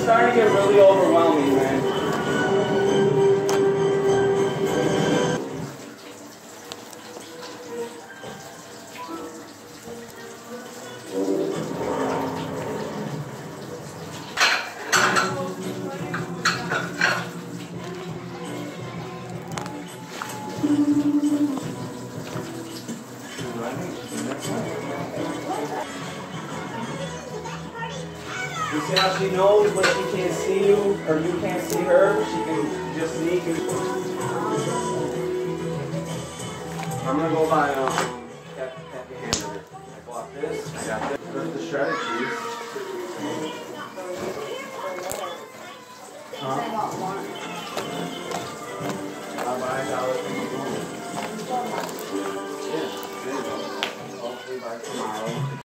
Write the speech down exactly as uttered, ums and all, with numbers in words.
starting to get really overwhelming, man. You see how she knows when she can't see you or you can't see her? She can just sneak and... I'm gonna go buy um happy, happy hamburger. I bought this, I got this. There's the shredded cheese. Huh? I got one. I'll buy a dollar thing. Yeah, there you go. Hopefully by tomorrow.